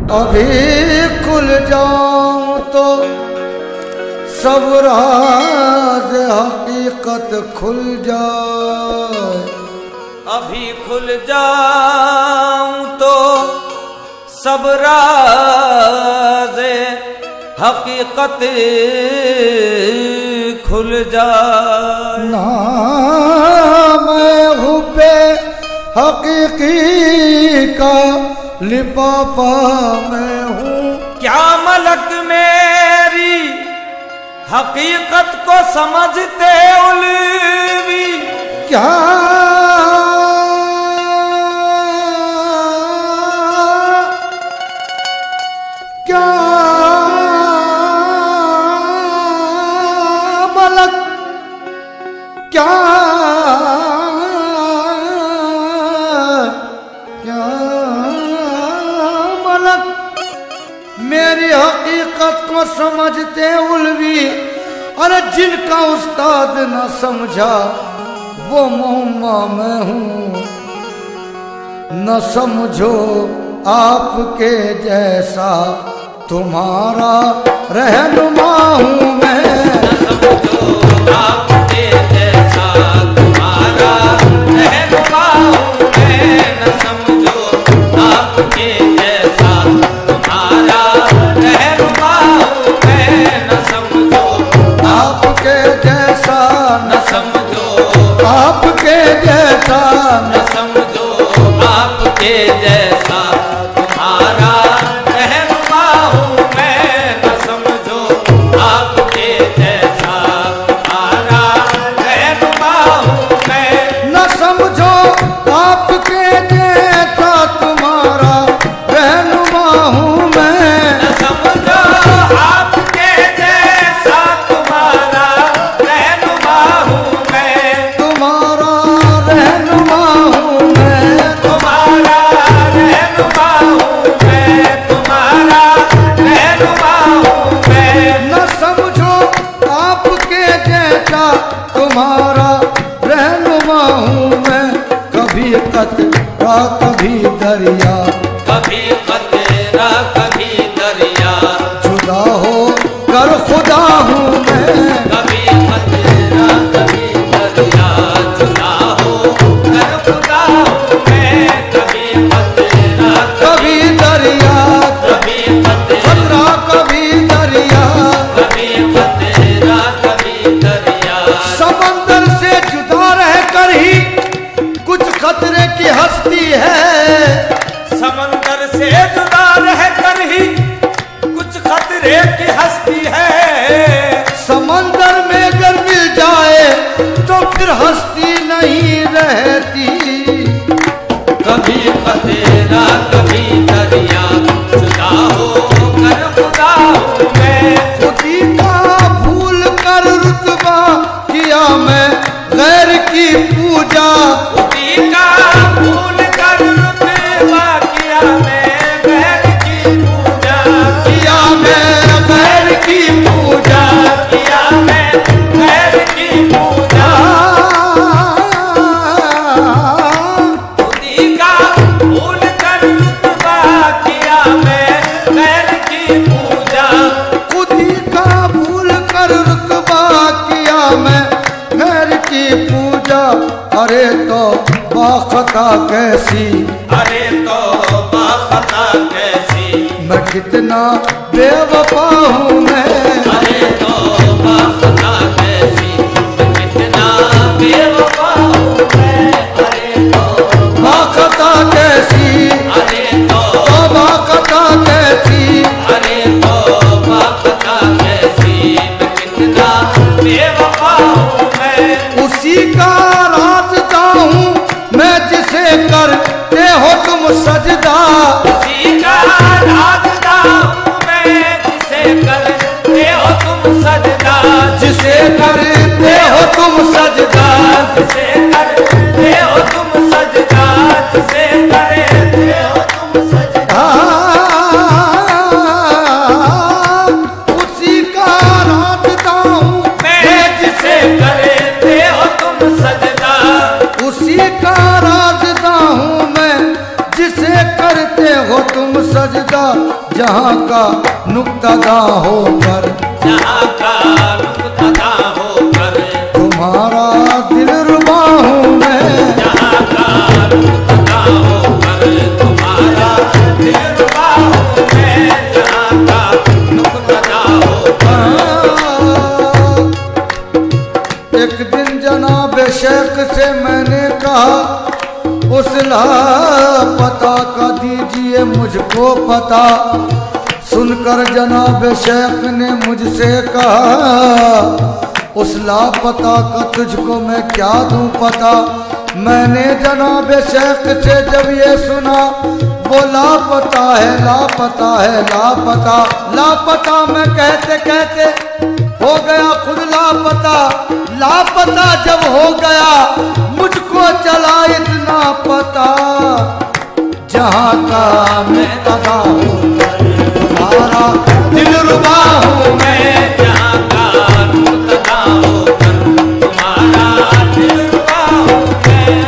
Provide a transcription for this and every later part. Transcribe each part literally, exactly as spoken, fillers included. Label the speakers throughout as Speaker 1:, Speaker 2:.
Speaker 1: अभी खुल जाऊं तो सब राज हकीकत खुल जाए।
Speaker 2: अभी खुल जाऊं तो सब राज हकीकत खुल जाए।
Speaker 1: ना मैं हुब्बे हकीकी का लिफाफा मैं हूँ।
Speaker 2: क्या मलक मेरी हकीकत को समझते उलवी।
Speaker 1: क्या क्या मलक क्या क्या मलक मेरी हकीकत को समझते उलवी। अरे जिनका उस्ताद न समझा वो मुहम्मा मैं हूँ। न समझो आपके जैसा तुम्हारा रहनुमा हूँ मैं।
Speaker 2: न समझो आपके जैसा तुम्हारा रहनुमा हूँ मैं। न समझो आपके जैसा तुम्हारा रहनुमा हूँ मैं। न समझो
Speaker 1: आपके जैसा
Speaker 2: न समझो
Speaker 1: आपके जैसा
Speaker 2: न समझो आपके जैसा तुम्हारा रहनुमा हूँ मैं। न समझो आपके जैसा तुम्हारा रहनुमा हूँ मैं।
Speaker 1: न समझो आपके जैसा तुम्हारा रहनुमा हूँ मैं।
Speaker 2: न समझो आपके जैसा तुम्हारा रहनुमा हूँ मैं।
Speaker 1: तुम्हारा रहनुमा हूँ मैं।
Speaker 2: तुम्हारा रहनुमा हूँ मैं। तुम्हारा रहनुमा हूँ मैं।
Speaker 1: न समझो आपके जैसा तुम्हारा रहनुमा हूँ मैं। कभी कतरा कभी दरिया
Speaker 2: कभी कतरा कभी दरिया
Speaker 1: जुदा हो कर खुदा हूँ मैं।
Speaker 2: कभी कतरा कभी दरिया जुदा हो कर खुदा हूँ मैं। कभी कतरा
Speaker 1: कभी दरिया
Speaker 2: कभी कतरा
Speaker 1: खतरा कभी दरिया
Speaker 2: कभी कतरा कभी दरिया
Speaker 1: समंदर से जुदा रह कर ही कुछ खतरे की हस्ती है।
Speaker 2: समंदर से जुदा रह कर ही कुछ खतरे की हस्ती है।
Speaker 1: समंदर में अगर मिल जाए तो फिर हस्ती नहीं रहती।
Speaker 2: कभी खतरा कभी दरिया जुदा हो कर खुदा हूँ मैं।
Speaker 1: खुदी का भूल कर रुतबा किया मैं गैर की पूजा।
Speaker 2: खुदी का भूल कर रुतबा किया मैं गैर की पूजा।
Speaker 1: किया मैं गैर की पूजा।
Speaker 2: किया मैं गैर की पूजा। खुदी का भूल कर रुतबा किया मैं गैर की पूजा।
Speaker 1: खुदी का भूल कर रुतबा किया मैं गैर की पूजा। अरे तो बाखता कैसी
Speaker 2: अरे तो बाखता कैसी
Speaker 1: मैं कितना बेवफा हूँ मैं।
Speaker 2: अरे तो बाखता कैसी मैं कितना बेवफा हूँ मैं। अरे तो
Speaker 1: बाखता कैसी
Speaker 2: अरे तो
Speaker 1: तो बाखता कैसी
Speaker 2: अरे तो बाखता कैसी मैं कितना बेवफा हूँ मैं।
Speaker 1: उसी का रास्ता हूँ मैं जिसे करते हो तुम सजदा।
Speaker 2: उसी का रास्ता हूँ मैं जिसे करते हो तुम सजदा।
Speaker 1: जिसे करते हो तुम सजदा।
Speaker 2: जिसे करते हो तुम सजदा। जिसे करते हो तुम सजदा।
Speaker 1: उसी का रास्ता हूँ
Speaker 2: मैं जिसे करते हो तुम सजदा।
Speaker 1: उसी का रास्ता हूँ मैं जिसे करते हो तुम सजदा। जहाँ का नुक्तादा होकर,
Speaker 2: जहाँ का नुक्तादा होकर
Speaker 1: तुम्हारा दिल रुबा हूँ मैं,
Speaker 2: जहाँ का नुक्तादा होकर तुम्हारा दिल रुबा हूँ मैं, जहाँ का नुक्तादा होकर।
Speaker 1: एक दिन जनाब शेख से मैंने कहा, उस लापता का दीजिए मुझको पता। सुनकर जनाब शेख ने मुझसे कहा, उस लापता का तुझको मैं क्या दूं पता। मैंने जनाब शेख से जब ये सुना, वो लापता है लापता है लापता लापता, मैं कहते कहते हो गया खुद लापता। लापता जब हो गया मुझको चला इतना पता, जहाँ का मैं अदा हूँ तुम्हारा दिल रुबा हूँ मैं,
Speaker 2: जहाँ का नुक्तादा होकर तुम्हारा दिल रुबा हूँ मैं।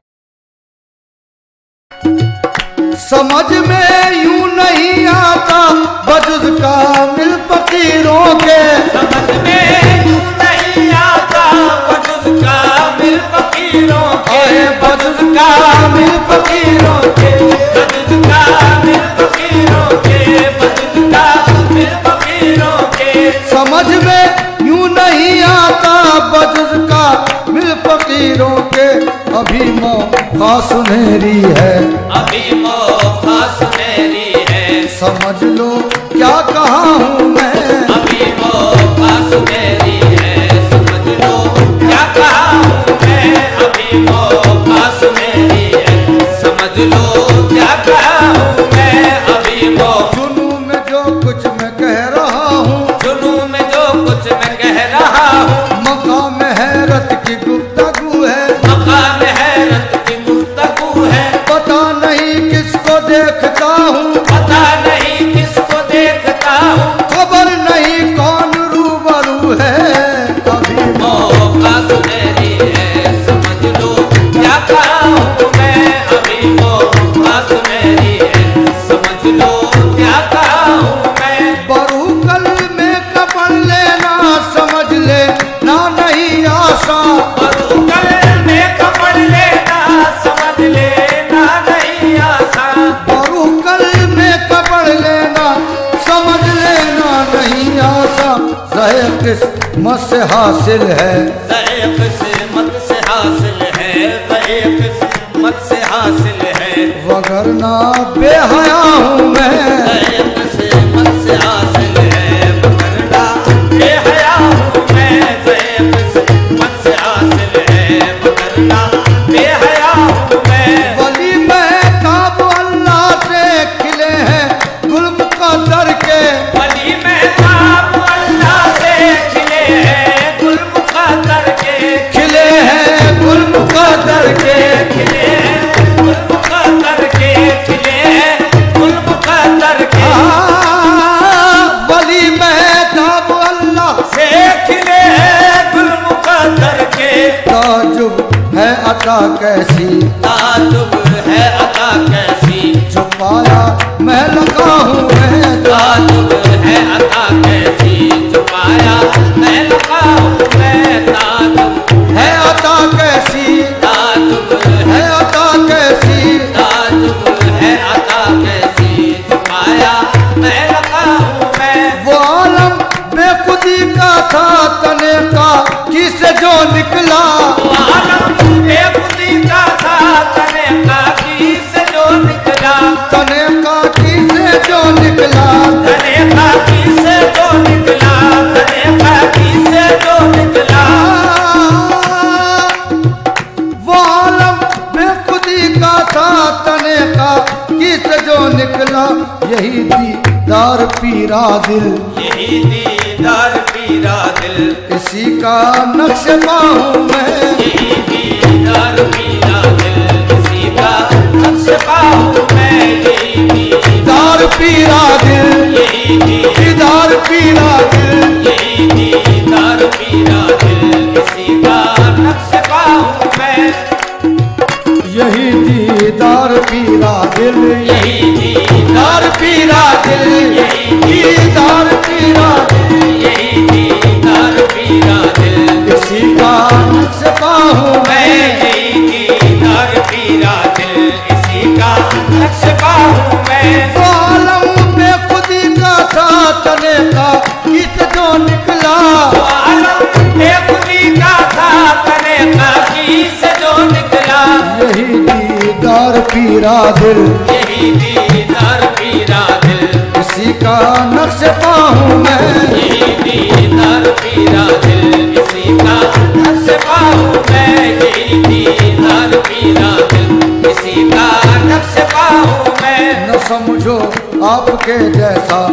Speaker 1: समझ में यूं नहीं आता बजुज़ कामिल फकीरों के,
Speaker 2: समझ में यूं नहीं आता बजुज़ कामिल फकीरों के,
Speaker 1: बजुज़ कामिल फकीरों के,
Speaker 2: बजुज़ कामिल फकीरों के, बजुज़ कामिल फकीरों के।
Speaker 1: समझ में यूं नहीं आता बजुज़ कामिल फकीरों के। अभी मौका सुनहरी है,
Speaker 2: अभी मौका सुनहरी है,
Speaker 1: समझ लो क्या कहा हूँ मैं।
Speaker 2: अभी मौका सुनहरी है, समझ लो क्या कहा हूँ मैं। अभी मौका सुनहरी है, समझ लो क्या कहा हूँ मैं। अभी मौका
Speaker 1: जुनू में जो कुछ मैं कह रहा हूँ,
Speaker 2: जुनू में जो कुछ मैं कह रहा हूँ,
Speaker 1: मकाम हैरत की गुफ्तगू है।
Speaker 2: मकाम हैरत की गुफ्तगू है,
Speaker 1: पता नहीं किसको देखता हूँ,
Speaker 2: पता नहीं किसको देखता हूँ,
Speaker 1: खबर नहीं कौन रूबरू है। अभी
Speaker 2: मौका सुनहरी है, समझ लो क्या कहा हूँ मैं। अभी मौका सुनहरी है, समझ लो क्या कहा हूँ मैं।
Speaker 1: बरू कल में कपड़ लेना समझ ले ना नहीं आशा,
Speaker 2: बरूकल में कपड़ लेना समझ लेना नहीं आसान,
Speaker 1: बरू कल में कपड़ लेना समझ लेना नहीं आशा। ज़हे किस्मत से हासिल है,
Speaker 2: ज़हे किस्मत से हासिल है, ज़हे किस्मत से हासिल है,
Speaker 1: वगरना बेहया हूँ मैं।
Speaker 2: ज़हे किस्मत से हासिल है, वगरना बेहया हूँ मैं। ज़हे किस्मत से हासिल है, वगरना बेहया हूँ मैं।
Speaker 1: वली महताब अल्लाह से खिले हैं गुल मुक़द्दर के,
Speaker 2: वली महताब अल्लाह से खिले हैं गुल मुक़द्दर के,
Speaker 1: खिले हैं गुल मुक़द्दर के।
Speaker 2: खिले हैं गुल मुक़द्दर के, खिले हैं गुल मुक़द्दर के।
Speaker 1: आ, वली महताब अल्लाह
Speaker 2: से खिले हैं गुल मुक़द्दर के।
Speaker 1: ताजुब है अता कैसी,
Speaker 2: ताजुब है अता कैसी,
Speaker 1: जो पाया मैं लगा हूँ मैं।
Speaker 2: ताजुब है अता कैसी, जो पाया मैं लगा हूँ मैं। ताजुब
Speaker 1: है अता कैसी,
Speaker 2: ताजुब
Speaker 1: है अता कैसी,
Speaker 2: ताजुब है अता कैसी, जो पाया मैं लगा हूँ मैं।
Speaker 1: वो आलम बेखुदी का था तने का किसे जो निकला,
Speaker 2: वो आलम बेखुदी का था तने का की से जो निकला,
Speaker 1: तने का किसे जो निकला।
Speaker 2: तने का की से जो निकला, तने का की से जो निकला।
Speaker 1: वो आलम बेखुदी का था तने का किसे जो निकला। यही दीदार पीरा दिल,
Speaker 2: यही दीदार पीरा दिल,
Speaker 1: इसी का नक्श पाऊँ मैं।
Speaker 2: यही दीदार पीरा दिल, इसी का नक्श पाऊँ मैं। यही
Speaker 1: दीदार पीरा दिल,
Speaker 2: यही
Speaker 1: दीदार पीरा दिल,
Speaker 2: यही दीदार पीरा दिल, इसी का नक्श पाऊँ मैं।
Speaker 1: यही दीदार पीरा दिल,
Speaker 2: यही दीदार
Speaker 1: दीदार पीरा दिल। पीरा दिल,
Speaker 2: यही दीदार पीरा दिल,
Speaker 1: इसी का नक्श पाऊं मैं,
Speaker 2: यही दीदार पीरा दिल, इसी का नक्श पाऊं मैं, यही दीदार पीरा दिल, इसी का नक्श पाऊं मैं।
Speaker 1: न समझो आपके जैसा